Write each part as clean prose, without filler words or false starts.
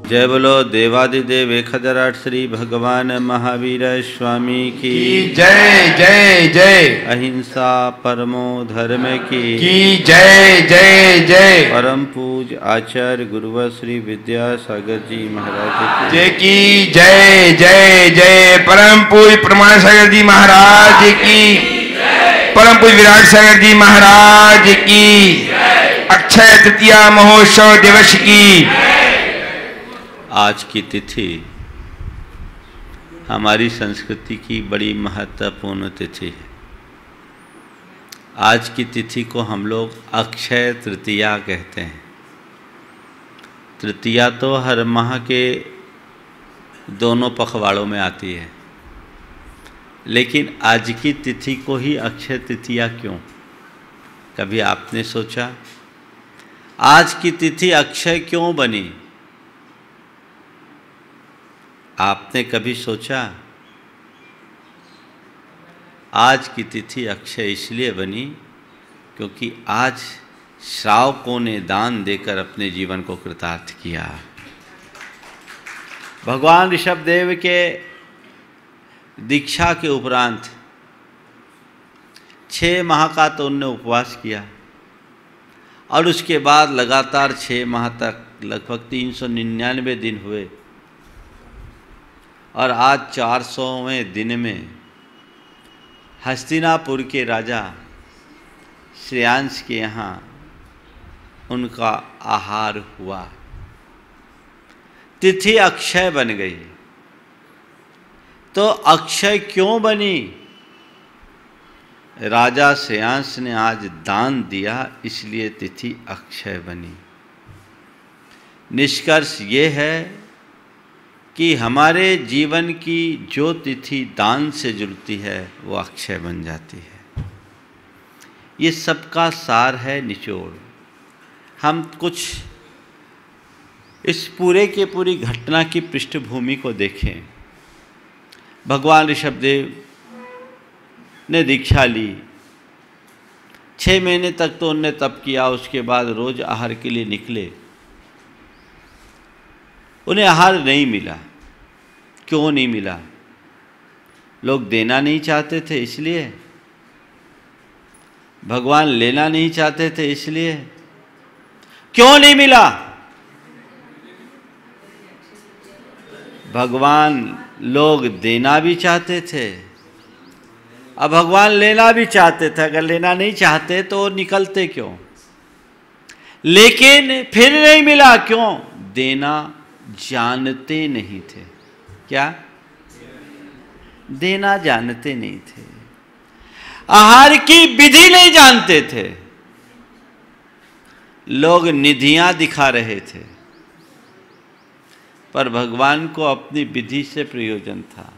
जय बोलो देवादिदेव 1008 श्री भगवान महावीर स्वामी की जय जय जय। अहिंसा परमो धर्म की जय जय जय। परम पूज आचार्य गुरुवर श्री विद्यासागर जी महाराज जय की जय जय जय। परम पूज प्रमाण सागर जी महाराज की, परम पूज विराट सागर जी महाराज की, अक्षय तृतीया महोत्सव दिवस की। आज की तिथि हमारी संस्कृति की बड़ी महत्वपूर्ण तिथि है। आज की तिथि को हम लोग अक्षय तृतीया कहते हैं। तृतीया तो हर माह के दोनों पखवाड़ों में आती है, लेकिन आज की तिथि को ही अक्षय तृतीया क्यों? कभी आपने सोचा आज की तिथि अक्षय क्यों बनी? आपने कभी सोचा? आज की तिथि अक्षय इसलिए बनी क्योंकि आज श्रावकों ने दान देकर अपने जीवन को कृतार्थ किया। भगवान ऋषभदेव के दीक्षा के उपरांत 6 माह का तो उनने उपवास किया और उसके बाद लगातार 6 माह तक लगभग 399 दिन हुए और आज 400वें दिन में हस्तिनापुर के राजा श्रेयांश के यहाँ उनका आहार हुआ। तिथि अक्षय बन गई। तो अक्षय क्यों बनी? राजा श्रेयांश ने आज दान दिया, इसलिए तिथि अक्षय बनी। निष्कर्ष ये है कि हमारे जीवन की जो तिथि दान से जुड़ती है वो अक्षय बन जाती है। ये सबका सार है, निचोड़। हम कुछ इस पूरे के पूरी घटना की पृष्ठभूमि को देखें। भगवान ऋषभदेव ने दीक्षा ली, 6 महीने तक तो उनने तप किया। उसके बाद रोज आहार के लिए निकले, उन्हें आहार नहीं मिला। क्यों नहीं मिला? लोग देना नहीं चाहते थे इसलिए? भगवान लेना नहीं चाहते थे इसलिए? क्यों नहीं मिला? भगवान लोग देना भी चाहते थे, अब भगवान लेना भी चाहते थे। अगर लेना नहीं चाहते तो निकलते क्यों? लेकिन फिर नहीं मिला। क्यों? देना जानते नहीं थे। क्या? देना जानते नहीं थे। आहार की विधि नहीं जानते थे। लोग निधियां दिखा रहे थे, पर भगवान को अपनी विधि से प्रयोजन था।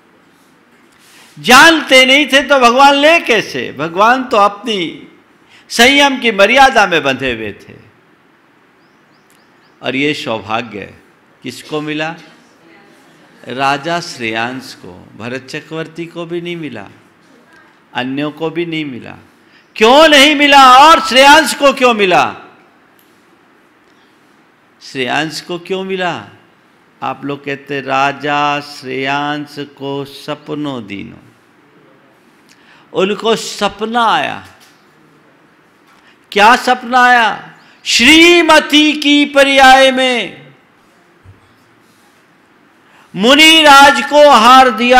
जानते नहीं थे तो भगवान ले कैसे? भगवान तो अपनी संयम की मर्यादा में बंधे हुए थे। और ये सौभाग्य किसको मिला? राजा श्रेयांश को। भरत चक्रवर्ती को भी नहीं मिला, अन्यों को भी नहीं मिला। क्यों नहीं मिला? और श्रेयांश को क्यों मिला? श्रेयांश को क्यों मिला? आप लोग कहते राजा श्रेयांश को सपनों दीनो। उनको सपना आया। क्या सपना आया? श्रीमती की पर्याय में मुनि राज को आहार दिया।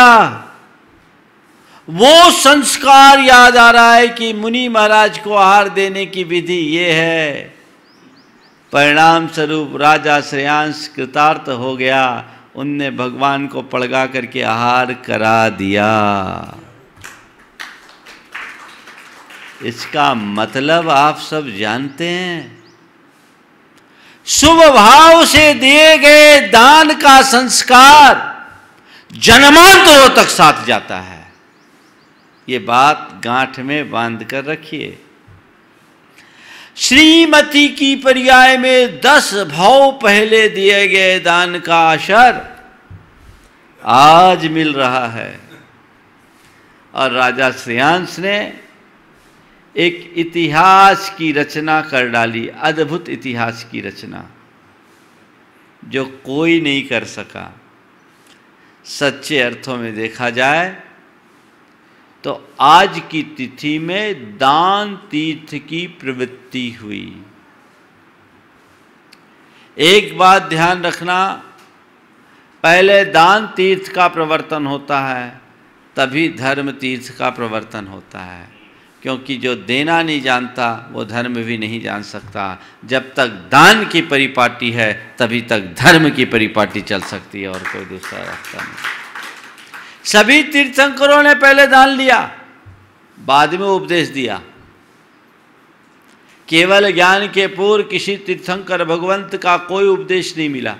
वो संस्कार याद आ रहा है कि मुनि महाराज को आहार देने की विधि ये है। परिणाम स्वरूप राजा श्रेयांश कृतार्थ हो गया। उनने भगवान को पड़गा करके आहार करा दिया। इसका मतलब आप सब जानते हैं। शुभ भाव से दिए गए दान का संस्कार जन्मांतरों तक साथ जाता है। ये बात गांठ में बांध कर रखिए। श्रीमती की पर्याय में 10 भाव पहले दिए गए दान का असर आज मिल रहा है। और राजा श्रेयांश ने एक इतिहास की रचना कर डाली, अद्भुत इतिहास की रचना। जो कोई नहीं कर सका। सच्चे अर्थों में देखा जाए तो आज की तिथि में दान तीर्थ की प्रवृत्ति हुई। एक बात ध्यान रखना, पहले दान तीर्थ का प्रवर्तन होता है, तभी धर्म तीर्थ का प्रवर्तन होता है। क्योंकि जो देना नहीं जानता वो धर्म भी नहीं जान सकता। जब तक दान की परिपाटी है तभी तक धर्म की परिपाटी चल सकती है, और कोई दूसरा रास्ता नहीं। सभी तीर्थंकरों ने पहले दान लिया, बाद में उपदेश दिया। केवल ज्ञान के पूर्व किसी तीर्थंकर भगवंत का कोई उपदेश नहीं मिला।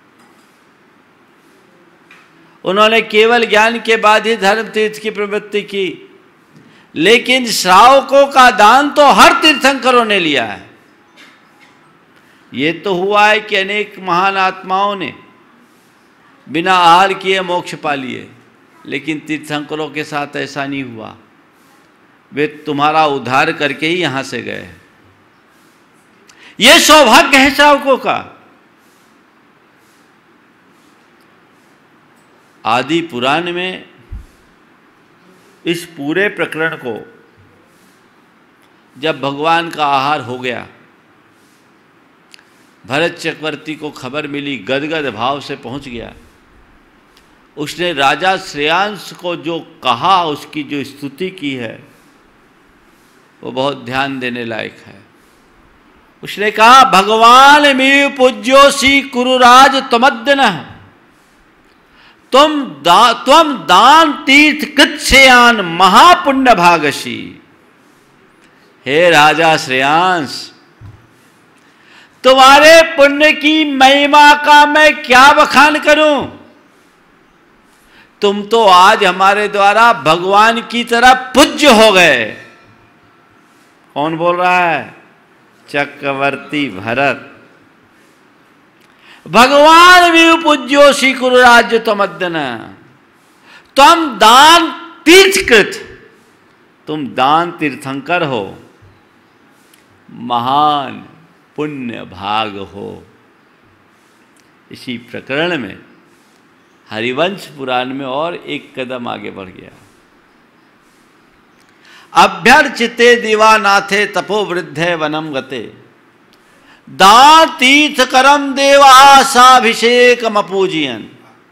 उन्होंने केवल ज्ञान के बाद ही धर्म तीर्थ की प्रवृत्ति की। लेकिन श्रावकों का दान तो हर तीर्थंकरों ने लिया है। ये तो हुआ है कि अनेक महान आत्माओं ने बिना आहार किए मोक्ष पा लिए, लेकिन तीर्थंकरों के साथ ऐसा नहीं हुआ। वे तुम्हारा उद्धार करके ही यहां से गए। ये सौभाग्य है श्रावकों का। आदि पुराण में इस पूरे प्रकरण को जब भगवान का आहार हो गया, भरत चक्रवर्ती को खबर मिली, गदगद भाव से पहुंच गया। उसने राजा श्रेयांश को जो कहा, उसकी जो स्तुति की है, वो बहुत ध्यान देने लायक है। उसने कहा, भगवान में पूज्योसी कुरुराज तमद्दनः, तुम दान तीर्थ कृत्स्यान महापुण्य भागसी। हे राजा श्रेयांश, तुम्हारे पुण्य की महिमा का मैं क्या बखान करूं। तुम तो आज हमारे द्वारा भगवान की तरह पूज्य हो गए। कौन बोल रहा है? चक्रवर्ती भरत। भगवान भी पूज्योसी कुरुराज्य तमद्दन, तुम दान तीर्थकृत, तुम दान तीर्थंकर हो, महान पुण्य भाग हो। इसी प्रकरण में हरिवंश पुराण में और एक कदम आगे बढ़ गया। अभ्यर्चिते दिवानाथे तपो वृद्धे वनम गते, दान तीर्थ करम देवा साभिषेकम अपूजयन।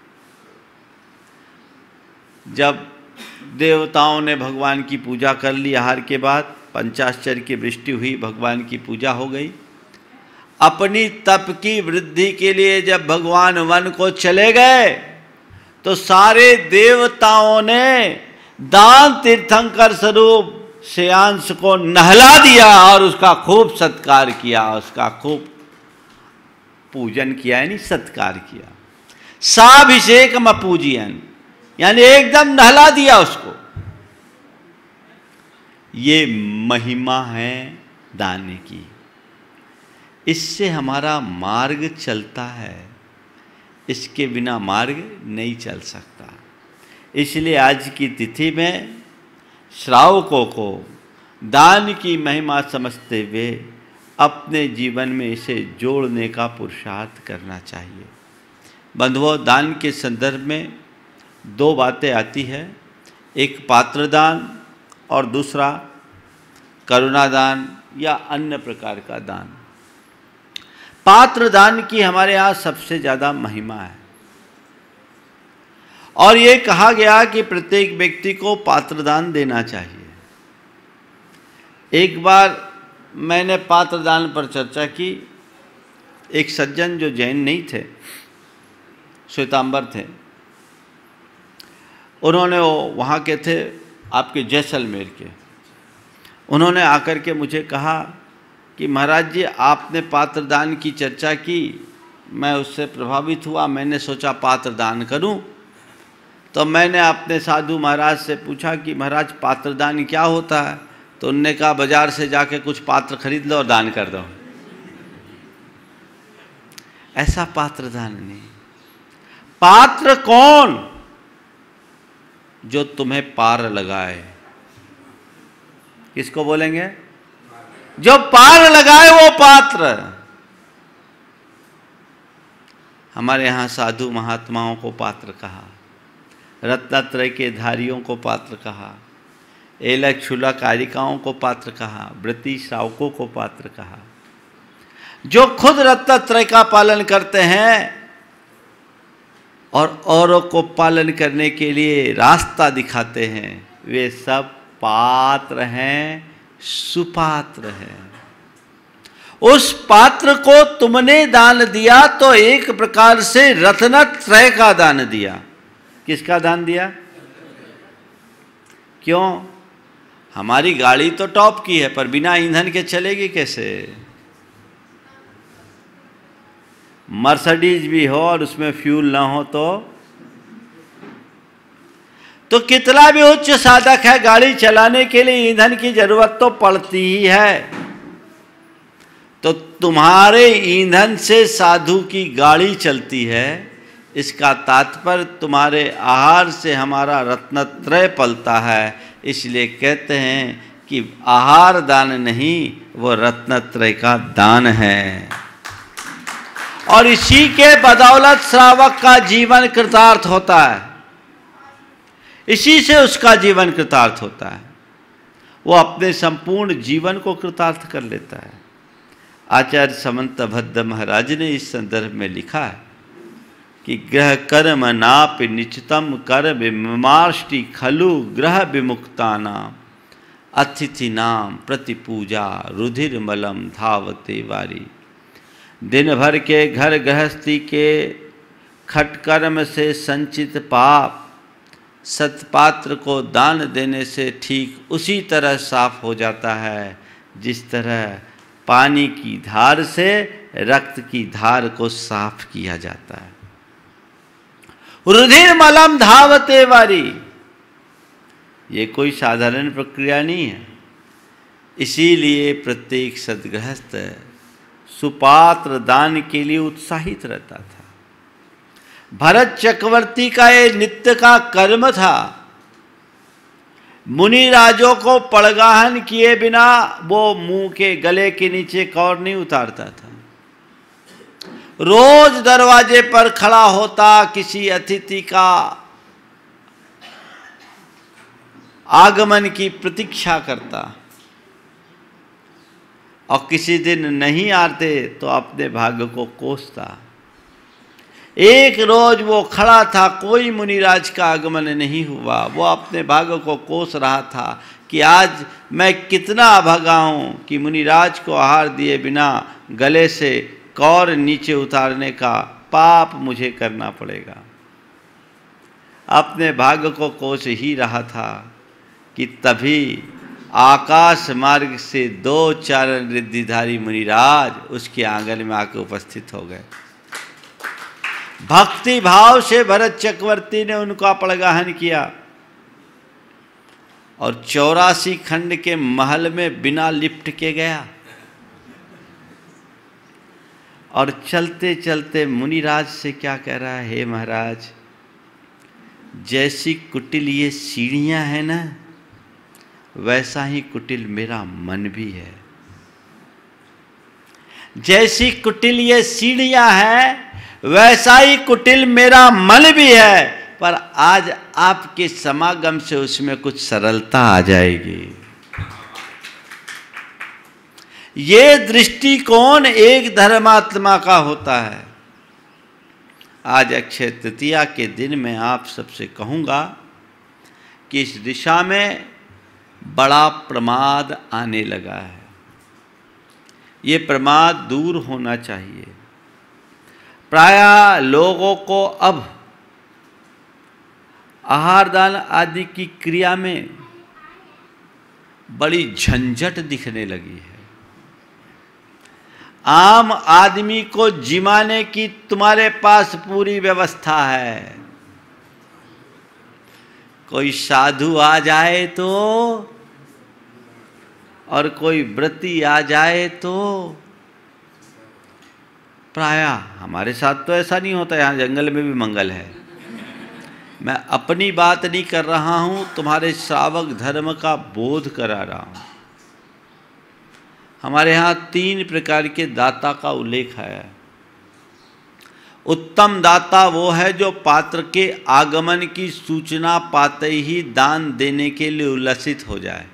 जब देवताओं ने भगवान की पूजा कर ली, आहार के बाद पंचाश्चर्य की वृष्टि हुई, भगवान की पूजा हो गई। अपनी तप की वृद्धि के लिए जब भगवान वन को चले गए तो सारे देवताओं ने दान तीर्थंकर स्वरूप श्रेयांश को नहला दिया और उसका खूब सत्कार किया, उसका खूब पूजन किया, यानी सत्कार किया। साभिषेकम अपूजयन, यानी एकदम नहला दिया उसको। ये महिमा है दान की। इससे हमारा मार्ग चलता है, इसके बिना मार्ग नहीं चल सकता। इसलिए आज की तिथि में श्रावकों को दान की महिमा समझते हुए अपने जीवन में इसे जोड़ने का पुरुषार्थ करना चाहिए। बंधुओं, दान के संदर्भ में दो बातें आती है, एक पात्रदान और दूसरा करुणादान या अन्य प्रकार का दान। पात्रदान की हमारे यहाँ सबसे ज़्यादा महिमा है और ये कहा गया कि प्रत्येक व्यक्ति को पात्रदान देना चाहिए। एक बार मैंने पात्रदान पर चर्चा की। एक सज्जन जो जैन नहीं थे, श्वेतांबर थे, उन्होंने वहाँ के थे, आपके जैसलमेर के। उन्होंने आकर के मुझे कहा कि महाराज जी, आपने पात्रदान की चर्चा की, मैं उससे प्रभावित हुआ, मैंने सोचा पात्रदान करूं। तो मैंने अपने साधु महाराज से पूछा कि महाराज पात्रदान क्या होता है? तो उनने कहा बाजार से जाके कुछ पात्र खरीद लो और दान कर दो। ऐसा पात्रदान नहीं। पात्र कौन? जो तुम्हें पार लगाए। किसको बोलेंगे? जो पार लगाए वो पात्र। हमारे यहाँ साधु महात्माओं को पात्र कहा, रत्नत्रय के धारियों को पात्र कहा, एलक क्षुलक कारिकाओं को पात्र कहा, व्रती श्रावकों को पात्र कहा। जो खुद रत्नत्रय का पालन करते हैं और औरों को पालन करने के लिए रास्ता दिखाते हैं, वे सब पात्र हैं, सुपात्र हैं। उस पात्र को तुमने दान दिया तो एक प्रकार से रत्नत्रय का दान दिया। किसका दान दिया? क्यों? हमारी गाड़ी तो टॉप की है, पर बिना ईंधन के चलेगी कैसे? मर्सिडीज भी हो और उसमें फ्यूल ना हो तो कितना भी उच्च साधक है, गाड़ी चलाने के लिए ईंधन की जरूरत तो पड़ती ही है। तो तुम्हारे ईंधन से साधु की गाड़ी चलती है, इसका तात्पर्य तुम्हारे आहार से हमारा रत्नत्रय पलता है। इसलिए कहते हैं कि आहार दान नहीं, वो रत्नत्रय का दान है। और इसी के बदौलत श्रावक का जीवन कृतार्थ होता है, इसी से उसका जीवन कृतार्थ होता है। वो अपने संपूर्ण जीवन को कृतार्थ कर लेता है। आचार्य समंत भद्र महाराज ने इस संदर्भ में लिखा है कि ग्रह कर्म नाप निचितम कर विमाष्टि खलु ग्रह विमुक्ता नाम अतिथि नाम प्रतिपूजा रुधिर मलम धावते वारी। दिन भर के घर गृहस्थी के खटकर्म से संचित पाप सत्पात्र को दान देने से ठीक उसी तरह साफ हो जाता है जिस तरह पानी की धार से रक्त की धार को साफ किया जाता है। रुधिर मलम धावते वारी, ये कोई साधारण प्रक्रिया नहीं है। इसीलिए प्रत्येक सद्गृहस्थ सुपात्र दान के लिए उत्साहित रहता था। भरत चक्रवर्ती का ये नित्य का कर्म था। मुनि राजों को पड़गाहन किए बिना वो मुंह के गले के नीचे कौर नहीं उतारता था। रोज दरवाजे पर खड़ा होता, किसी अतिथि का आगमन की प्रतीक्षा करता, और किसी दिन नहीं आते तो अपने भाग्य को कोसता। एक रोज वो खड़ा था, कोई मुनिराज का आगमन नहीं हुआ। वो अपने भाग्य को कोस रहा था कि आज मैं कितना अभागा हूँ कि मुनिराज को आहार दिए बिना गले से कौर नीचे उतारने का पाप मुझे करना पड़ेगा। अपने भाग्य को कोस ही रहा था कि तभी आकाश मार्ग से 2 चारण रिद्धिधारी मुनिराज उसके आंगन में आकर उपस्थित हो गए। भक्ति भाव से भरत चक्रवर्ती ने उनका पड़गाहन किया और 84 खंड के महल में बिना लिफ्ट के गया। और चलते चलते मुनिराज से क्या कह रहा है, हे महाराज, जैसी कुटिल ये सीढ़ियां हैं ना, वैसा ही कुटिल मेरा मन भी है। जैसी कुटिल ये सीढ़ियां हैं, वैसा ही कुटिल मेरा मन भी है, पर आज आपके समागम से उसमें कुछ सरलता आ जाएगी। ये दृष्टिकोण एक धर्मात्मा का होता है। आज अक्षय तृतीया के दिन मैं आप सबसे कहूँगा कि इस दिशा में बड़ा प्रमाद आने लगा है। ये प्रमाद दूर होना चाहिए। प्रायः लोगों को अब आहार दान आदि की क्रिया में बड़ी झंझट दिखने लगी है। आम आदमी को जिमाने की तुम्हारे पास पूरी व्यवस्था है। कोई साधु आ जाए तो और कोई व्रती आ जाए तो, प्रायः हमारे साथ तो ऐसा नहीं होता। यहाँ जंगल में भी मंगल है। मैं अपनी बात नहीं कर रहा हूँ, तुम्हारे श्रावक धर्म का बोध करा रहा हूँ। हमारे यहाँ 3 प्रकार के दाता का उल्लेख है। उत्तम दाता वो है जो पात्र के आगमन की सूचना पाते ही दान देने के लिए उल्लसित हो जाए।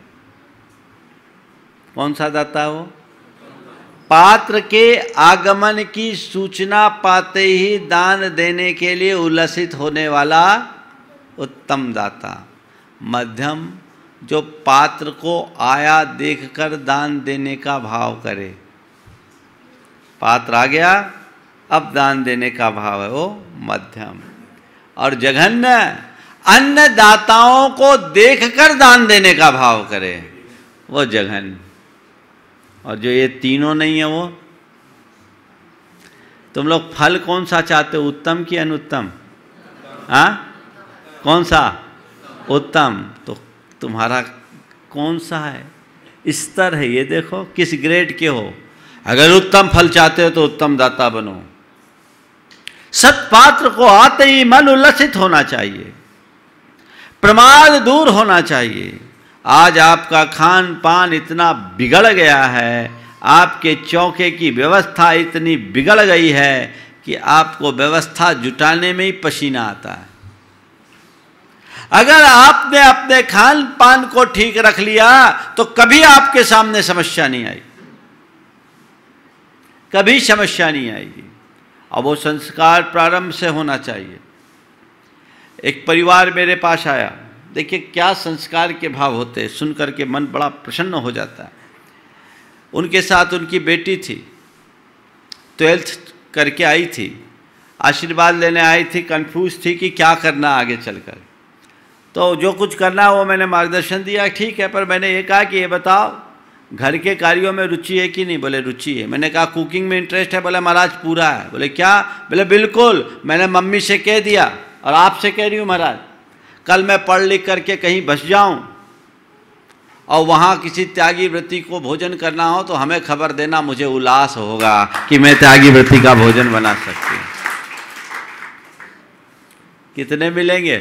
कौन सा दाता वो? पात्र के आगमन की सूचना पाते ही दान देने के लिए उल्लसित होने वाला उत्तम दाता। मध्यम जो पात्र को आया देखकर दान देने का भाव करे। पात्र आ गया, अब दान देने का भाव है वो मध्यम। और जघन्य अन्य दाताओं को देखकर दान देने का भाव करे, वो जघन्य। और जो ये तीनों नहीं है वो, तुम लोग फल कौन सा चाहते हो, उत्तम कि अनुत्तम? हाँ, कौन सा? उत्तम। तो तुम्हारा कौन सा है, स्तर है, ये देखो किस ग्रेड के हो। अगर उत्तम फल चाहते हो तो उत्तम दाता बनो। सत्पात्र को आते ही मन उल्लसित होना चाहिए, प्रमाद दूर होना चाहिए। आज आपका खान पान इतना बिगड़ गया है, आपके चौके की व्यवस्था इतनी बिगड़ गई है कि आपको व्यवस्था जुटाने में ही पसीना आता है। अगर आपने अपने खान पान को ठीक रख लिया तो कभी आपके सामने समस्या नहीं आई, कभी समस्या नहीं आएगी। और वो संस्कार प्रारंभ से होना चाहिए। एक परिवार मेरे पास आया, देखिए क्या संस्कार के भाव होते हैं, सुन करके मन बड़ा प्रसन्न हो जाता है। उनके साथ उनकी बेटी थी, 12th करके आई थी, आशीर्वाद लेने आई थी, कंफ्यूज थी कि क्या करना आगे चलकर। तो जो कुछ करना है वो मैंने मार्गदर्शन दिया, ठीक है। पर मैंने ये कहा कि ये बताओ घर के कार्यों में रुचि है कि नहीं? बोले रुचि है। मैंने कहा कुकिंग में इंटरेस्ट है? बोले महाराज पूरा है। बोले क्या? बोले बिल्कुल, मैंने मम्मी से कह दिया और आपसे कह रही हूँ महाराज, कल मैं पढ़ लिख करके कहीं बस जाऊं और वहाँ किसी त्यागी व्रती को भोजन करना हो तो हमें खबर देना, मुझे उल्लास होगा कि मैं त्यागी व्रती का भोजन बना सकती हूँ। कितने मिलेंगे?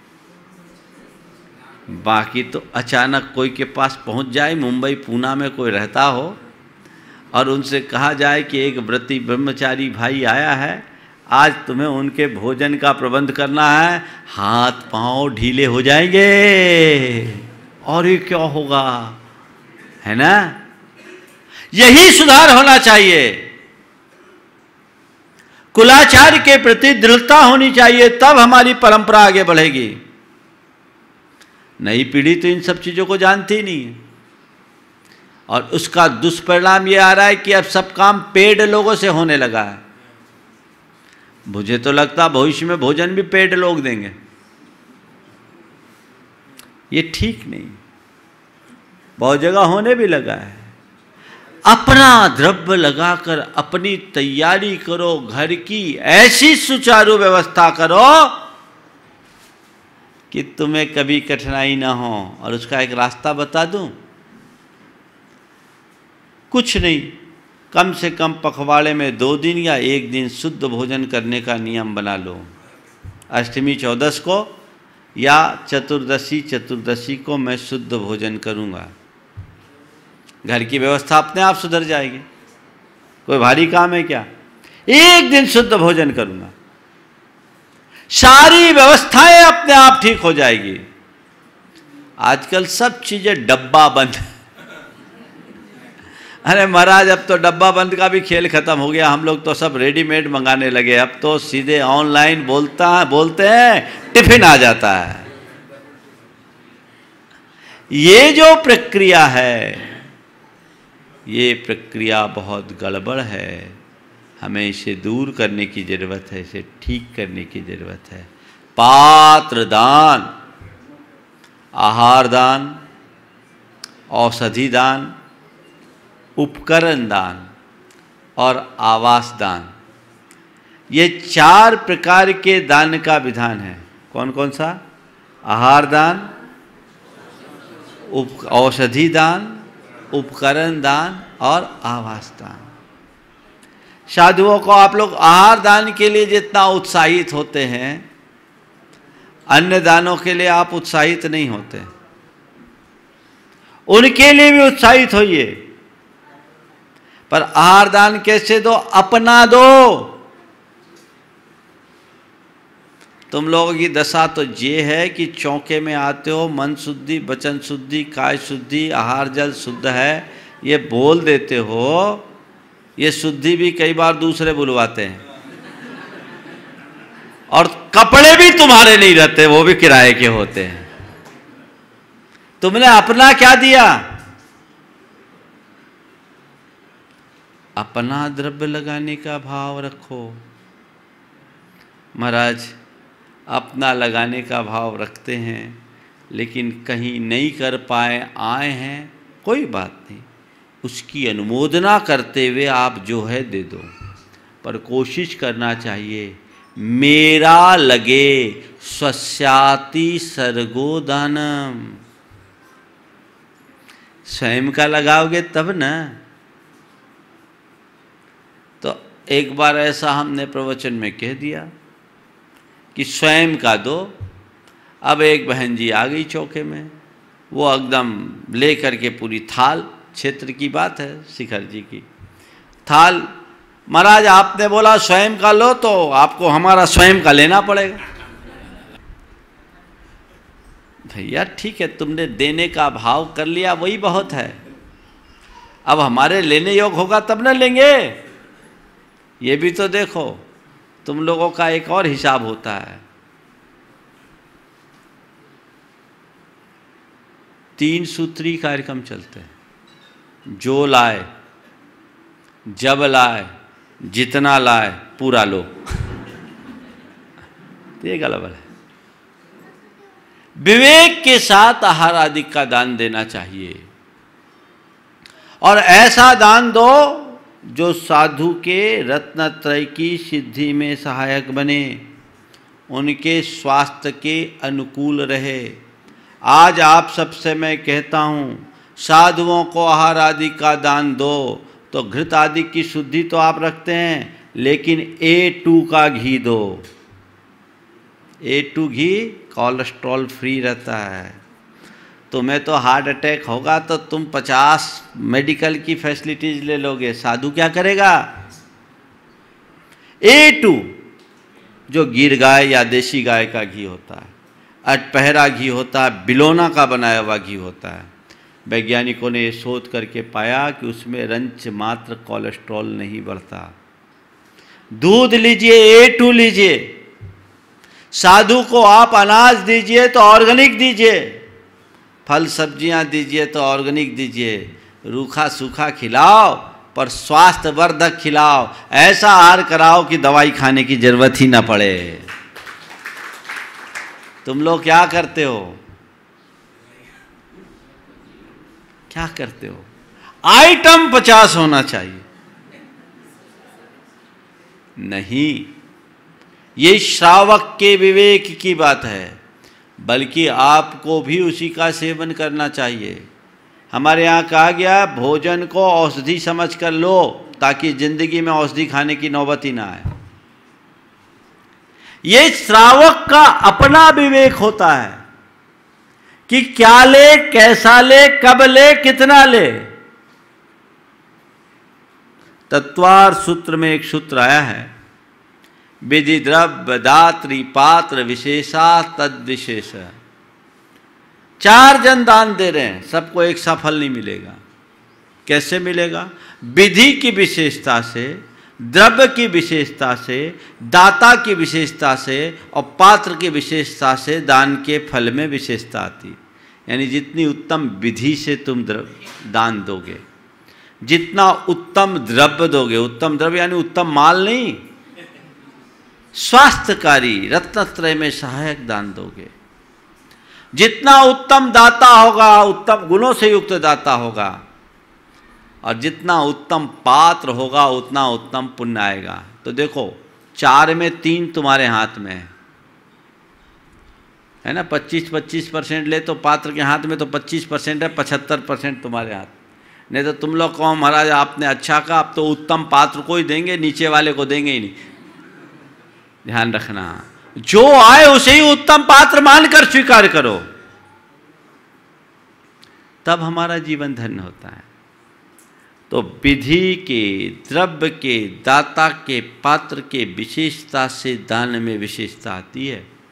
बाकी तो अचानक कोई के पास पहुंच जाए, मुंबई पूना में कोई रहता हो और उनसे कहा जाए कि एक व्रती ब्रह्मचारी भाई आया है, आज तुम्हें उनके भोजन का प्रबंध करना है, हाथ पांव ढीले हो जाएंगे। और ये क्या होगा, है ना? यही सुधार होना चाहिए। कुलाचार के प्रति दृढ़ता होनी चाहिए, तब हमारी परंपरा आगे बढ़ेगी। नई पीढ़ी तो इन सब चीज़ों को जानती ही नहीं है और उसका दुष्परिणाम ये आ रहा है कि अब सब काम पेड लोगों से होने लगा है। मुझे तो लगता भविष्य में भोजन भी पेड लोग देंगे। ये ठीक नहीं, बहुत जगह होने भी लगा है। अपना द्रव्य लगाकर अपनी तैयारी करो, घर की ऐसी सुचारू व्यवस्था करो कि तुम्हें कभी कठिनाई ना हो। और उसका एक रास्ता बता दूं, कुछ नहीं, कम से कम पखवाड़े में 2 दिन या 1 दिन शुद्ध भोजन करने का नियम बना लो। अष्टमी 14 को या चतुर्दशी को मैं शुद्ध भोजन करूंगा। घर की व्यवस्था अपने आप सुधर जाएगी, कोई भारी काम है क्या? 1 दिन शुद्ध भोजन करूंगा, सारी व्यवस्थाएं अपने आप ठीक हो जाएगी। आजकल सब चीजें डब्बा बंद। अरे महाराज अब तो डब्बा बंद का भी खेल खत्म हो गया, हम लोग तो सब रेडीमेड मंगाने लगे। अब तो सीधे ऑनलाइन बोलते हैं, टिफिन आ जाता है। ये जो प्रक्रिया है, ये प्रक्रिया बहुत गड़बड़ है, हमें इसे दूर करने की जरूरत है, इसे ठीक करने की जरूरत है। पात्र दान, आहार दान, औषधि दान, उपकरण दान और आवास दान, ये 4 प्रकार के दान का विधान है। कौन कौन सा? आहार दान, औषधि दान, उपकरण दान और आवास दान। साधुओं को आप लोग आहार दान के लिए जितना उत्साहित होते हैं, अन्य दानों के लिए आप उत्साहित नहीं होते। उनके लिए भी उत्साहित होइए, पर आहार दान कैसे दो? अपना दो। तुम लोगों की दशा तो ये है कि चौके में आते हो, मन शुद्धि, वचन शुद्धि, काय शुद्धि, आहार जल शुद्ध है ये बोल देते हो, ये शुद्धि भी कई बार दूसरे बुलवाते हैं, और कपड़े भी तुम्हारे नहीं रहते, वो भी किराए के होते हैं। तुमने अपना क्या दिया? अपना द्रव्य लगाने का भाव रखो। महाराज अपना लगाने का भाव रखते हैं, लेकिन कहीं नहीं कर पाए, आए हैं, कोई बात नहीं, उसकी अनुमोदना करते हुए आप जो है दे दो, पर कोशिश करना चाहिए मेरा लगे स्वस्याति सर्गो दानम। स्वयं का लगाओगे तब ना। तो एक बार ऐसा हमने प्रवचन में कह दिया कि स्वयं का दो। अब एक बहन जी आ गई चौके में, वो एकदम ले करके पूरी थाल, क्षेत्र की बात है, शिखर जी की थाल, महाराज आपने बोला स्वयं का लो तो आपको हमारा स्वयं का लेना पड़ेगा। भैया ठीक है, तुमने देने का भाव कर लिया, वही बहुत है। अब हमारे लेने योग्य होगा तब ना लेंगे। ये भी तो देखो, तुम लोगों का एक और हिसाब होता है। 3 सूत्री कार्यक्रम चलते हैं, जो लाए, जब लाए, जितना लाए, पूरा लो। तो ये गलत है। विवेक के साथ आहार आदि का दान देना चाहिए, और ऐसा दान दो जो साधु के रत्नत्रय की सिद्धि में सहायक बने, उनके स्वास्थ्य के अनुकूल रहे। आज आप सबसे मैं कहता हूँ, साधुओं को आहार आदि का दान दो तो घृत आदि की शुद्धि तो आप रखते हैं, लेकिन A2 का घी दो। A2 घी कोलेस्ट्रॉल फ्री रहता है। तुम्हें तो हार्ट अटैक होगा तो तुम 50 मेडिकल की फैसिलिटीज ले लोगे, साधु क्या करेगा? A2 जो गिर गाय या देसी गाय का घी होता है, अटपहरा घी होता है, बिलोना का बनाया हुआ घी होता है। वैज्ञानिकों ने शोध करके पाया कि उसमें रंच मात्र कोलेस्ट्रॉल नहीं बढ़ता। दूध लीजिए, A2 लीजिए। साधु को आप अनाज दीजिए तो ऑर्गेनिक दीजिए, फल सब्जियां दीजिए तो ऑर्गेनिक दीजिए। रूखा सूखा खिलाओ पर स्वास्थ्यवर्धक खिलाओ। ऐसा आहार कराओ कि दवाई खाने की जरूरत ही ना पड़े। तुम लोग क्या करते हो? क्या करते हो? आइटम 50 होना चाहिए। नहीं, ये श्रावक के विवेक की बात है, बल्कि आपको भी उसी का सेवन करना चाहिए। हमारे यहाँ कहा गया भोजन को औषधि समझकर लो, ताकि जिंदगी में औषधि खाने की नौबत ही ना आए। ये श्रावक का अपना विवेक होता है कि क्या ले, कैसा ले, कब ले, कितना ले। तत्वार सूत्र में एक सूत्र आया है, विधि द्रव्य दात्री पात्र विशेषा तद विशेष। 4 जन दान दे रहे हैं, सबको एक सा फल नहीं मिलेगा। कैसे मिलेगा? विधि की विशेषता से, द्रव्य की विशेषता से, दाता की विशेषता से और पात्र की विशेषता से दान के फल में विशेषता आती। यानी जितनी उत्तम विधि से तुम दान दोगे, जितना उत्तम द्रव्य दोगे, उत्तम द्रव्य यानी उत्तम माल नहीं, स्वास्थ्यकारी रत्नत्रय में सहायक दान दोगे, जितना उत्तम दाता होगा, उत्तम गुणों से युक्त दाता होगा, और जितना उत्तम पात्र होगा उतना उत्तम पुण्य आएगा। तो देखो 4 में 3 तुम्हारे हाथ में है ना। 25% ले तो पात्र के हाथ में तो 25% है, 75% तुम्हारे हाथ। नहीं तो तुम लोग कहो महाराज आपने अच्छा कहा, आप तो उत्तम पात्र को ही देंगे, नीचे वाले को देंगे ही नहीं। ध्यान रखना, जो आए उसे ही उत्तम पात्र मानकर स्वीकार करो, तब हमारा जीवन धन्य होता है। तो विधि के, द्रव्य के, दाता के, पात्र के विशेषता से दान में विशेषता आती है।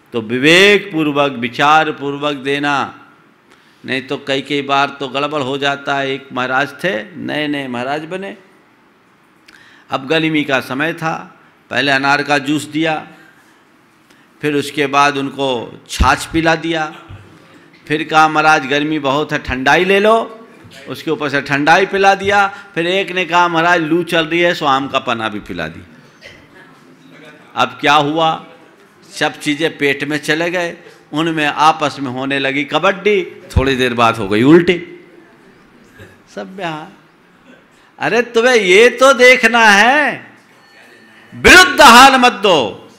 तो विवेक पूर्वक विचार पूर्वक देना, नहीं तो कई बार तो गड़बड़ हो जाता है। एक महाराज थे, नए नए महाराज बने, अब गर्मी का समय था, पहले अनार का जूस दिया, फिर उसके बाद उनको छाछ पिला दिया, फिर कहा महाराज गर्मी बहुत है ठंडाई ले लो, उसके ऊपर से ठंडाई पिला दिया, फिर एक ने कहा महाराज लू चल रही है सो आम का पन्ना भी पिला दी। अब क्या हुआ, सब चीज़ें पेट में चले गए, उनमें आपस में होने लगी कबड्डी, थोड़ी देर बाद हो गई उल्टी। सब बिहार, अरे तुम्हें ये तो देखना है, विरुद्ध हाल मत दो,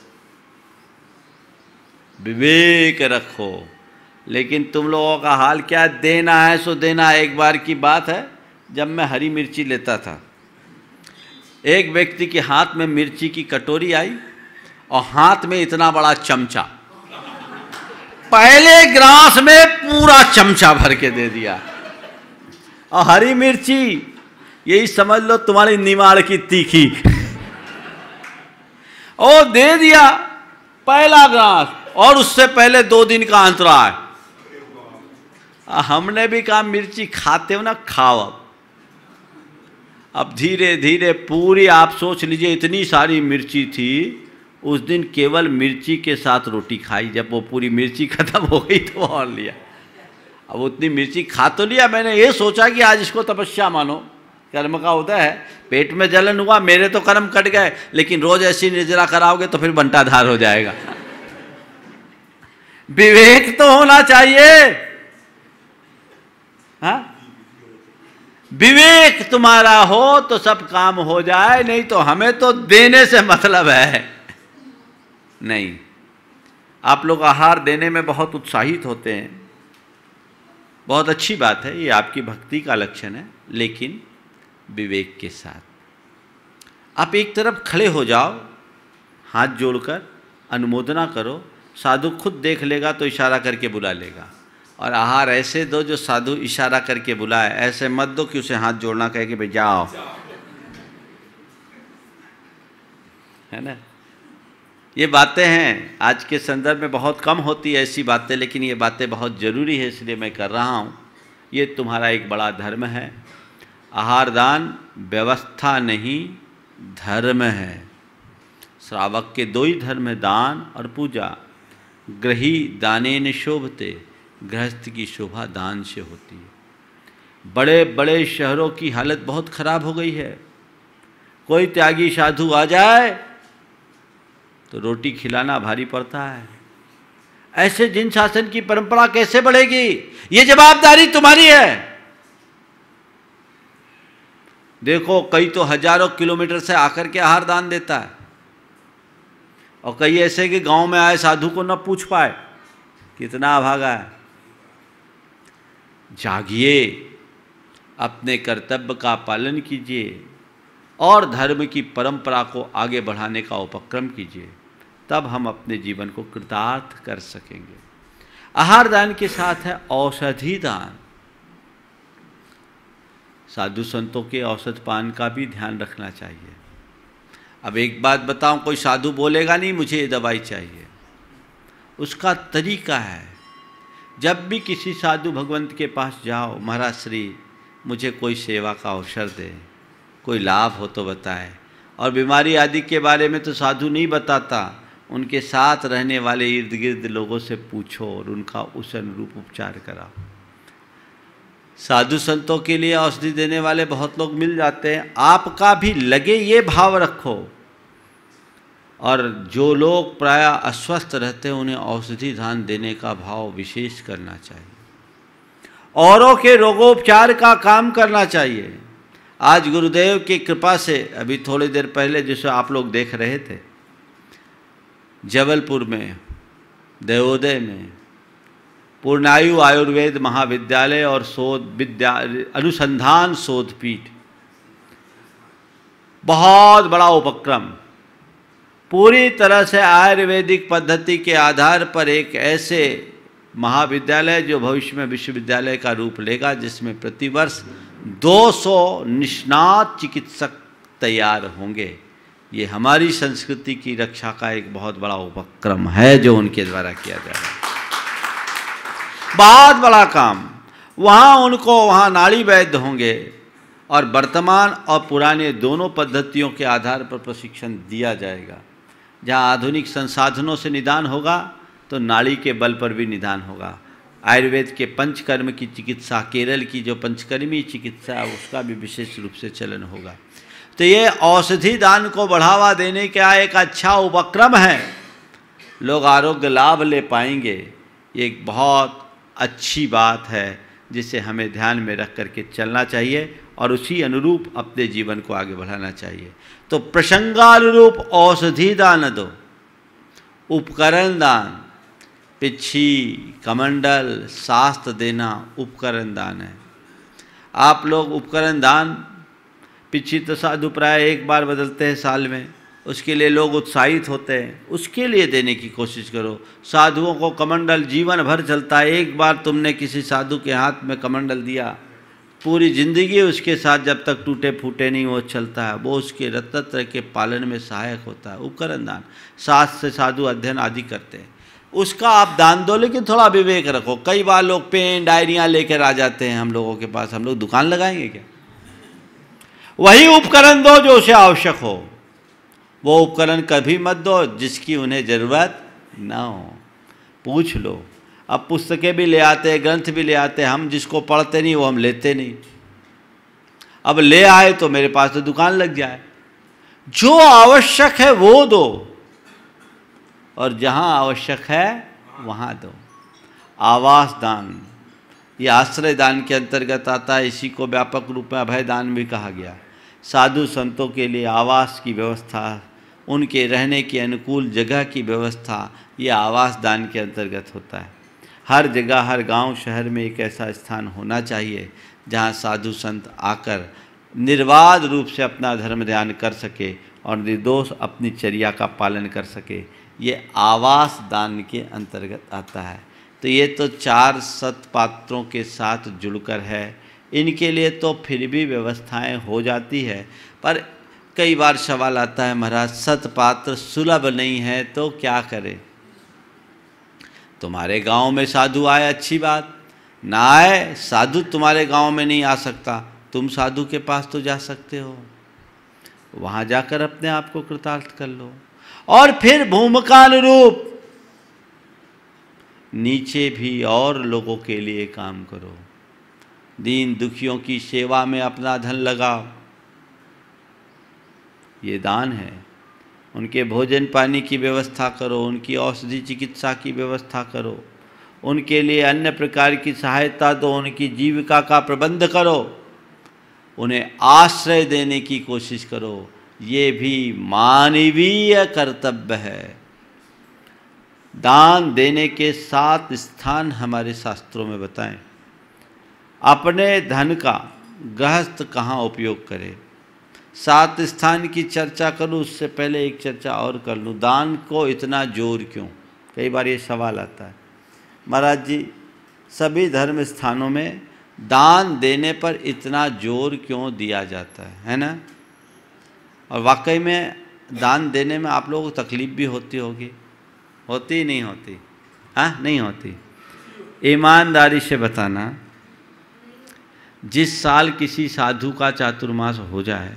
विवेक रखो। लेकिन तुम लोगों का हाल क्या, देना है सो देना। एक बार की बात है, जब मैं हरी मिर्ची लेता था, एक व्यक्ति के हाथ में मिर्ची की कटोरी आई और हाथ में इतना बड़ा चमचा, पहले ग्लास में पूरा चमचा भर के दे दिया। और हरी मिर्ची यही समझ लो तुम्हारी निमाड़ की तीखी, और दे दिया पहला ग्लास, और उससे पहले 2 दिन का अंतराल। हमने भी कहा मिर्ची खाते हो ना, खाओ। अब धीरे धीरे पूरी, आप सोच लीजिए इतनी सारी मिर्ची थी, उस दिन केवल मिर्ची के साथ रोटी खाई। जब वो पूरी मिर्ची खत्म हो गई तो और लिया। अब उतनी मिर्ची खा तो लिया, मैंने ये सोचा कि आज इसको तपस्या मानो, कर्म का होता है, पेट में जलन हुआ, मेरे तो कर्म कट गए, लेकिन रोज ऐसी निर्जरा कराओगे तो फिर बंटाधार हो जाएगा। विवेक तो होना चाहिए। हाँ, विवेक तुम्हारा हो तो सब काम हो जाए, नहीं तो हमें तो देने से मतलब है नहीं। आप लोग आहार देने में बहुत उत्साहित होते हैं, बहुत अच्छी बात है, ये आपकी भक्ति का लक्षण है, लेकिन विवेक के साथ। आप एक तरफ खड़े हो जाओ, हाथ जोड़कर अनुमोदना करो, साधु खुद देख लेगा तो इशारा करके बुला लेगा। और आहार ऐसे दो जो साधु इशारा करके बुलाए, ऐसे मत दो कि उसे हाथ जोड़ना कहे कि भाई जाओ, है ना। ये बातें हैं, आज के संदर्भ में बहुत कम होती है ऐसी बातें, लेकिन ये बातें बहुत ज़रूरी है, इसलिए मैं कर रहा हूँ। ये तुम्हारा एक बड़ा धर्म है। आहार दान व्यवस्था नहीं, धर्म है। श्रावक के 2 ही धर्म है, दान और पूजा। ग्रही दानेन शोभते, गृहस्थ की शोभा दान से होती है। बड़े बड़े शहरों की हालत बहुत खराब हो गई है। कोई त्यागी साधु आ जाए तो रोटी खिलाना भारी पड़ता है। ऐसे जिन शासन की परंपरा कैसे बढ़ेगी? ये जवाबदारी तुम्हारी है। देखो, कई तो हजारों किलोमीटर से आकर के आहार दान देता है, और कई ऐसे कि गांव में आए साधु को न पूछ पाए, कितना अभागा है। जागिए, अपने कर्तव्य का पालन कीजिए और धर्म की परंपरा को आगे बढ़ाने का उपक्रम कीजिए, तब हम अपने जीवन को कृतार्थ कर सकेंगे। आहार दान के साथ है औषधि दान। साधु संतों के औषध पान का भी ध्यान रखना चाहिए। अब एक बात बताऊं, कोई साधु बोलेगा नहीं मुझे ये दवाई चाहिए, उसका तरीका है। जब भी किसी साधु भगवंत के पास जाओ, महाराज श्री मुझे कोई सेवा का अवसर दे, कोई लाभ हो तो बताए। और बीमारी आदि के बारे में तो साधु नहीं बताता, उनके साथ रहने वाले इर्द गिर्द लोगों से पूछो और उनका उस अनुरूप उपचार कराओ। साधु संतों के लिए औषधि देने वाले बहुत लोग मिल जाते हैं, आपका भी लगे ये भाव रखो। और जो लोग प्राय अस्वस्थ रहते हैं उन्हें औषधि दान देने का भाव विशेष करना चाहिए। औरों के रोगोपचार का काम करना चाहिए। आज गुरुदेव की कृपा से, अभी थोड़ी देर पहले जिसे आप लोग देख रहे थे, जबलपुर में देवोदय में पूर्णायु आयुर्वेद महाविद्यालय और अनुसंधान शोधपीठ, बहुत बड़ा उपक्रम, पूरी तरह से आयुर्वेदिक पद्धति के आधार पर एक ऐसे महाविद्यालय जो भविष्य में विश्वविद्यालय का रूप लेगा, जिसमें प्रतिवर्ष 200 निष्णात चिकित्सक तैयार होंगे। ये हमारी संस्कृति की रक्षा का एक बहुत बड़ा उपक्रम है जो उनके द्वारा किया जा रहा है। बहुत बड़ा काम। वहाँ नाड़ी वैद्य होंगे और वर्तमान और पुराने दोनों पद्धतियों के आधार पर प्रशिक्षण दिया जाएगा। जहाँ आधुनिक संसाधनों से निदान होगा तो नाड़ी के बल पर भी निदान होगा। आयुर्वेद के पंचकर्म की चिकित्सा, केरल की जो पंचकर्मी चिकित्सा है उसका भी विशेष रूप से चलन होगा। तो ये औषधि दान को बढ़ावा देने का एक अच्छा उपक्रम है। लोग आरोग्य लाभ ले पाएंगे, ये एक बहुत अच्छी बात है जिसे हमें ध्यान में रख करके चलना चाहिए और उसी अनुरूप अपने जीवन को आगे बढ़ाना चाहिए। तो प्रसंगानुरूप औषधि दान दो, उपकरण दान, पिच्छी, कमंडल, शास्त्र देना उपकरण दान है। आप लोग उपकरण दान, पिच्छी तो साधु प्राय एक बार बदलते हैं साल में, उसके लिए लोग उत्साहित होते हैं, उसके लिए देने की कोशिश करो। साधुओं को कमंडल जीवन भर चलता है। एक बार तुमने किसी साधु के हाथ में कमंडल दिया, पूरी जिंदगी उसके साथ जब तक टूटे फूटे नहीं वो चलता है, वो उसके रत्नत्रय के पालन में सहायक होता है। उपकरण दान, शास्त्र से साधु अध्ययन आदि करते हैं, उसका आप दान दो, लेकिन थोड़ा विवेक रखो। कई बार लोग पेन डायरियाँ लेकर आ जाते हैं हम लोगों के पास, हम लोग दुकान लगाएंगे क्या? वही उपकरण दो जो उसे आवश्यक हो। वो उपकरण कभी मत दो जिसकी उन्हें ज़रूरत ना हो। पूछ लो। अब पुस्तकें भी ले आते हैं, ग्रंथ भी ले आते हैं, हम जिसको पढ़ते नहीं वो हम लेते नहीं। अब ले आए तो मेरे पास तो दुकान लग जाए। जो आवश्यक है वो दो और जहाँ आवश्यक है वहाँ दो। आवास दान, ये आश्रय दान के अंतर्गत आता है। इसी को व्यापक रूप में अभय दान भी कहा गया। साधु संतों के लिए आवास की व्यवस्था, उनके रहने की अनुकूल जगह की व्यवस्था, ये आवास दान के अंतर्गत होता है। हर जगह, हर गांव शहर में एक ऐसा स्थान होना चाहिए जहां साधु संत आकर निर्बाध रूप से अपना धर्म ध्यान कर सके और निर्दोष अपनी चर्या का पालन कर सके। ये आवास दान के अंतर्गत आता है। तो ये तो 4 सत्पात्रों के साथ जुड़कर है। इनके लिए तो फिर भी व्यवस्थाएं हो जाती है, पर कई बार सवाल आता है, महाराज सत्पात्र सुलभ नहीं है तो क्या करें? तुम्हारे गांव में साधु आए, अच्छी बात, ना आए साधु तुम्हारे गांव में नहीं आ सकता, तुम साधु के पास तो जा सकते हो, वहाँ जाकर अपने आप को कृतार्थ कर लो। और फिर भूमिकानुरूप नीचे भी और लोगों के लिए काम करो। दीन दुखियों की सेवा में अपना धन लगाओ, ये दान है। उनके भोजन पानी की व्यवस्था करो, उनकी औषधि चिकित्सा की व्यवस्था करो, उनके लिए अन्य प्रकार की सहायता दो, उनकी जीविका का प्रबंध करो, उन्हें आश्रय देने की कोशिश करो। ये भी मानवीय कर्तव्य है। दान देने के 7 स्थान हमारे शास्त्रों में बताएं। अपने धन का गृहस्थ कहाँ उपयोग करे, 7 स्थान की चर्चा करूँ। उससे पहले एक चर्चा और कर लूँ, दान को इतना जोर क्यों? कई बार ये सवाल आता है, महाराज जी सभी धर्म स्थानों में दान देने पर इतना जोर क्यों दिया जाता है ना? और वाकई में दान देने में आप लोगों को तकलीफ भी होती होगी, होती ही नहीं होती? हाँ, नहीं होती। ईमानदारी से बताना, जिस साल किसी साधु का चातुर्मास हो जाए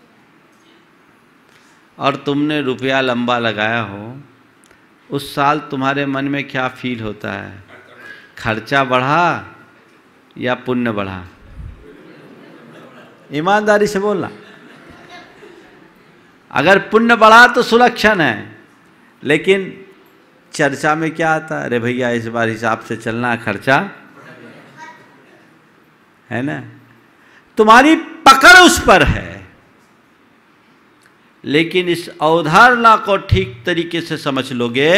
और तुमने रुपया लंबा लगाया हो, उस साल तुम्हारे मन में क्या फील होता है? खर्चा बढ़ा या पुण्य बढ़ा? ईमानदारी से बोलना। अगर पुण्य बढ़ा तो सुलक्षण है, लेकिन चर्चा में क्या आता है? अरे भैया इस बार हिसाब से चलना, खर्चा है ना। तुम्हारी पकड़ उस पर है, लेकिन इस अवधारणा को ठीक तरीके से समझ लोगे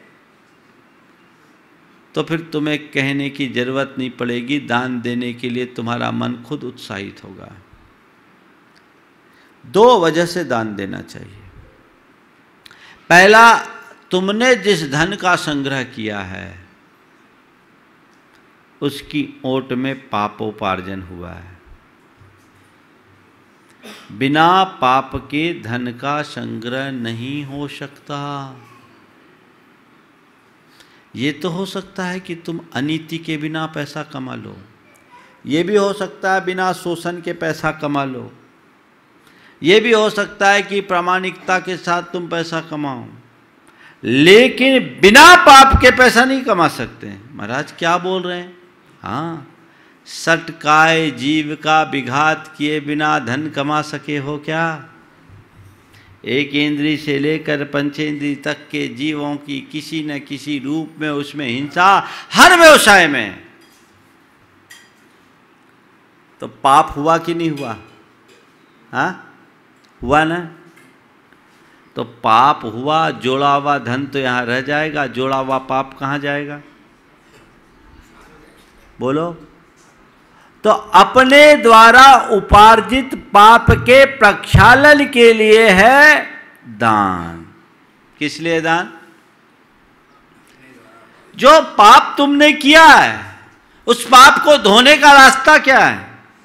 तो फिर तुम्हें कहने की जरूरत नहीं पड़ेगी। दान देने के लिए तुम्हारा मन खुद उत्साहित होगा। 2 वजह से दान देना चाहिए। पहला, तुमने जिस धन का संग्रह किया है उसकी ओट में पापोपार्जन हुआ है। बिना पाप के धन का संग्रह नहीं हो सकता। ये तो हो सकता है कि तुम अनीति के बिना पैसा कमा लो, ये भी हो सकता है बिना शोषण के पैसा कमा लो, ये भी हो सकता है कि प्रामाणिकता के साथ तुम पैसा कमाओ, लेकिन बिना पाप के पैसा नहीं कमा सकते। महाराज क्या बोल रहे हैं? हाँ, सटकाए जीव का विघात किए बिना धन कमा सके हो क्या? एक इंद्री से लेकर पंचेंद्री तक के जीवों की किसी न किसी रूप में उसमें हिंसा हर व्यवसाय में। तो पाप हुआ कि नहीं हुआ? हाँ, हुआ ना? तो पाप हुआ, जोड़ा हुआ धन तो यहाँ रह जाएगा, जोड़ा हुआ पाप कहाँ जाएगा? बोलो। तो अपने द्वारा उपार्जित पाप के प्रक्षालन के लिए है दान। किस लिए दान? जो पाप तुमने किया है उस पाप को धोने का रास्ता क्या है?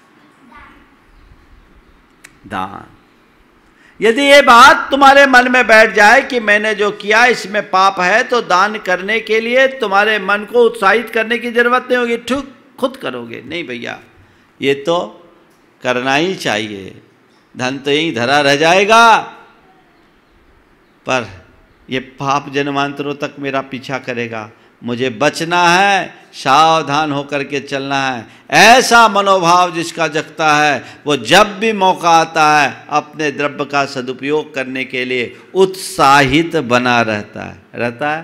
दान। यदि ये बात तुम्हारे मन में बैठ जाए कि मैंने जो किया इसमें पाप है, तो दान करने के लिए तुम्हारे मन को उत्साहित करने की जरूरत नहीं होगी, ठीक खुद करोगे। नहीं भैया, ये तो करना ही चाहिए, धन तो यहीं धरा रह जाएगा, पर ये पाप जन्मांतरों तक मेरा पीछा करेगा, मुझे बचना है, सावधान होकर के चलना है। ऐसा मनोभाव जिसका जगता है वो जब भी मौका आता है अपने द्रव्य का सदुपयोग करने के लिए उत्साहित बना रहता है।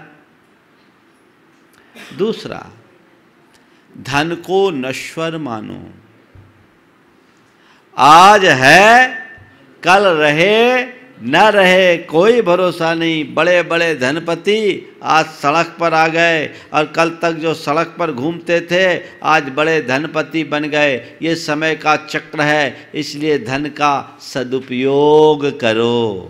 दूसरा, धन को नश्वर मानो। आज है, कल रहे न रहे कोई भरोसा नहीं। बड़े बड़े धनपति आज सड़क पर आ गए और कल तक जो सड़क पर घूमते थे आज बड़े धनपति बन गए। ये समय का चक्र है, इसलिए धन का सदुपयोग करो।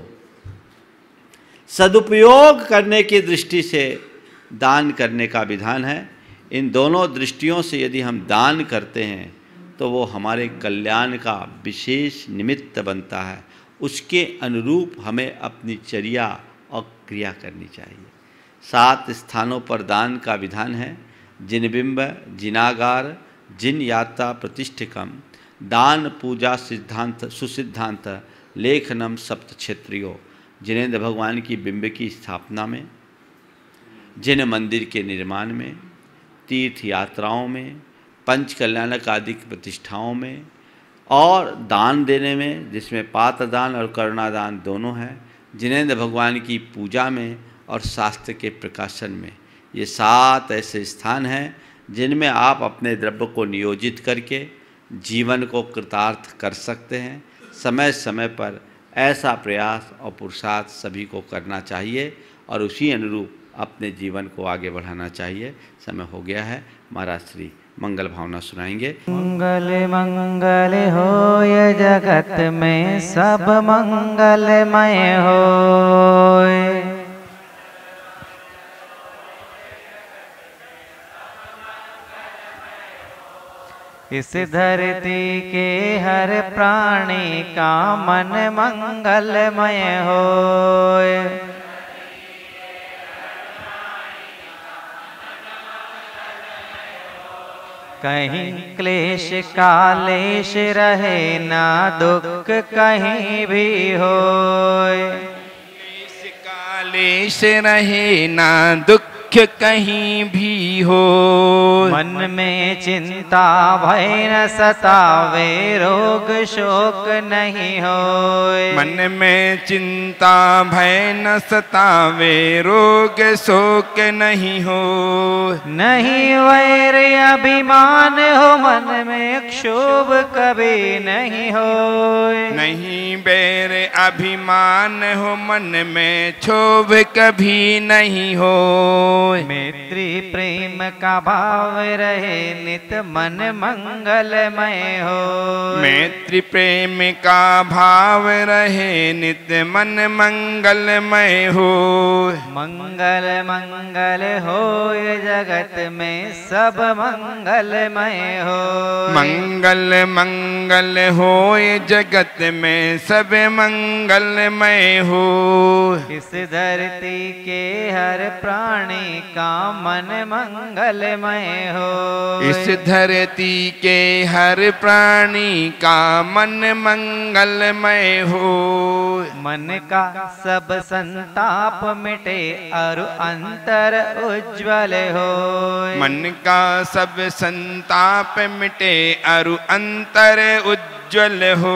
सदुपयोग करने की दृष्टि से दान करने का विधान है। इन दोनों दृष्टियों से यदि हम दान करते हैं तो वो हमारे कल्याण का विशेष निमित्त बनता है। उसके अनुरूप हमें अपनी चर्या और क्रिया करनी चाहिए। 7 स्थानों पर दान का विधान है। जिनबिंब, जिनागार, जिन यात्रा प्रतिष्ठिकम, दान पूजा सिद्धांत सुसिद्धांत, लेखनम सप्त क्षेत्रियो। जिनेन्द्र भगवान की बिंब की स्थापना में, जिन मंदिर के निर्माण में, तीर्थ यात्राओं में, पंच कल्याणक आदि प्रतिष्ठाओं में और दान देने में, जिसमें पात्र दान और करुणा दान दोनों हैं, जिनेन्द्र भगवान की पूजा में और शास्त्र के प्रकाशन में। ये 7 ऐसे स्थान हैं जिनमें आप अपने द्रव्य को नियोजित करके जीवन को कृतार्थ कर सकते हैं। समय समय पर ऐसा प्रयास और पुरुषार्थ सभी को करना चाहिए और उसी अनुरूप अपने जीवन को आगे बढ़ाना चाहिए। समय हो गया है। महाराज श्री मंगल भावना सुनाएंगे। मंगल मंगल होय जगत में सब मंगलमय होय। इस धरती के हर प्राणी का मन मंगलमय होय। कहीं क्लेश कालेश रहे ना दुख कहीं भी होय। क्लेश कालेश रहे ना दुख कहीं भी हो। मन में चिंता भय न सतावे रोग शोक नहीं होय। मन में चिंता भय न सतावे रोग शोक नहीं हो। नहीं वैर अभिमान हो मन में क्षोभ कभी नहीं होय। नहीं बैर अभिमान हो मन में क्षोभ कभी नहीं हो। मैत्री प्रेम का भाव रहे नित मन मंगलमय हो। मैत्री प्रेम का भाव रहे नित मन मंगलमय हो। मंगल मंगल हो ये जगत में सब मंगलमय हो। मंगल मंगल हो ये जगत में सब मंगलमय हो। इस धरती के हर प्राणी का मन मंगलमय हो। इस धरती के हर प्राणी का मन मंगलमय हो। मन का सब संताप मिटे और अंतर उज्ज्वल हो। मन का सब संताप मिटे और अंतर उज्ज्वल हो।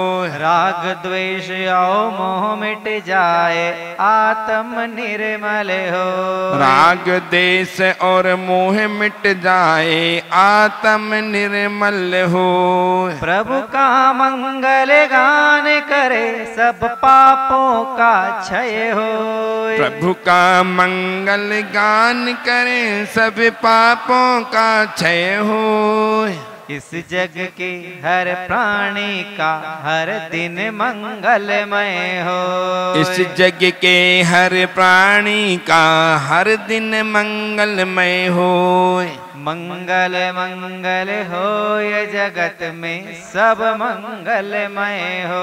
राग द्वेष और मोह मिट जाए आत्म निर्मल हो। राग देश और मोह मिट जाए आत्म निर्मल हो। प्रभु का मंगल गान करे सब पापों का क्षय हो। प्रभु का मंगल गान करें सब पापों का क्षय हो। इस जग के हर प्राणी का हर दिन मंगलमय हो। इस जग के हर प्राणी का हर दिन मंगलमय हो। मंगल मंगल हो ये जगत में सब मंगलमय हो।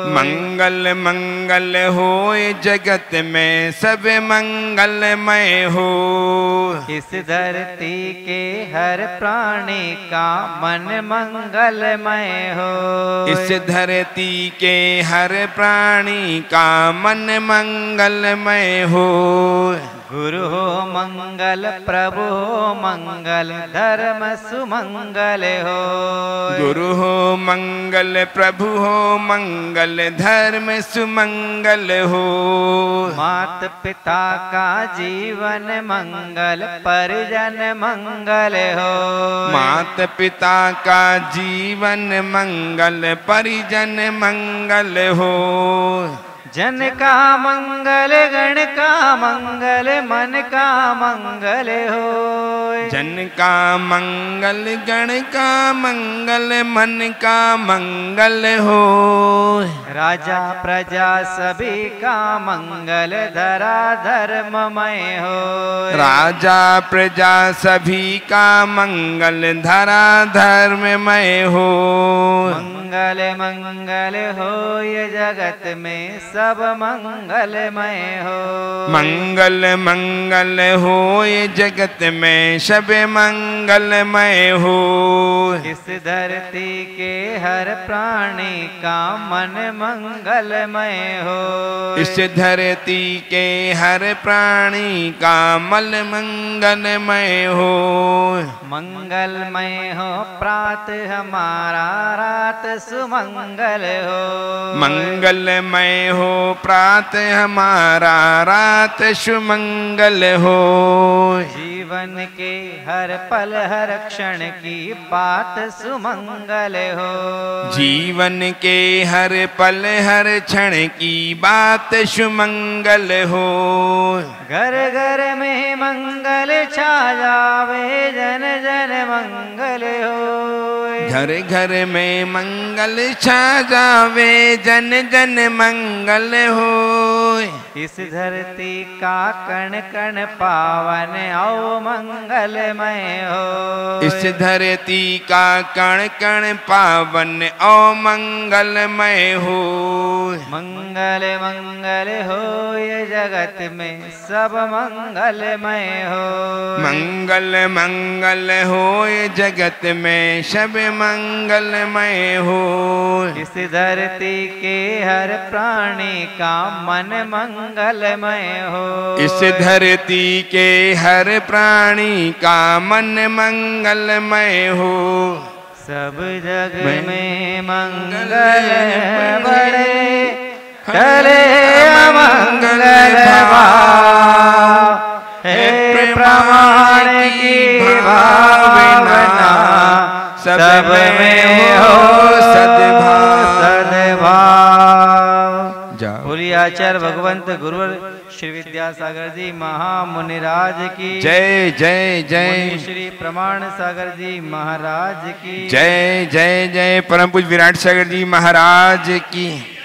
मंगल मंगल हो ये जगत में सब मंगलमय हो। इस धरती के हर प्राणी का मन मंगलमय हो। इस धरती के हर प्राणी का मन मंगलमय हो। गुरु हो मंगल प्रभु हो मंगल धर्म सुमंगल हो। गुरु हो मंगल प्रभु हो मंगल धर्म सुमंगल हो। मात पिता का जीवन मंगल परिजन मंगल हो। मात पिता का जीवन मंगल परिजन मंगल हो। जन का मंगल गण का मंगल मन का मंगल हो। जन का मंगल गण का मंगल मन का मंगल हो। राजा प्रजा सभी का मंगल धरा धर्ममय हो। राजा प्रजा सभी का मंगल धरा धर्ममय हो। मंगल मंगल हो ये जगत में सब मंगलमय हो। मंगल मंगल हो ये जगत में सब मंगलमय हो। इस धरती के हर प्राणी का मन मंगलमय हो। इस धरती के हर प्राणी का मन मंगलमय हो। मंगलमय हो प्रात हमारा रात सुमंगल हो। मंगलमय हो प्रात हमारा रात सुमंगल हो। जीवन के हर पल हर क्षण की बात सुमंगल हो। जीवन के हर पल हर क्षण की बात सुमंगल हो। घर घर में मंगल छा जावे जन जन मंगल हो। घर घर में मंगल छा जावे जन जन मंगल हो। इस धरती का कण कण पावन औ मंगलमय हो। इस धरती का कण कण पावन औ मंगलमय हो। मंगल मंगल हो ये जगत में सब मंगलमय हो। मंगल मंगल हो ये जगत में सब मंगलमय हो। इस धरती के हर प्राणी का मन मंगलमय हो। इस धरती के हर प्राणी का मन मंगलमय हो। सब जग में मंगल बड़े टले अमंगल भाव। हे प्रमाण की भावना सब में हो सद्भाव। जाओ। बोलिए आचार्य भगवंत गुरुवर श्री विद्यासागर जी महामुनिराज की जय जय जय। श्री प्रमाण सागर जी महाराज की जय जय जय। परम पूज्य विराट सागर जी महाराज की।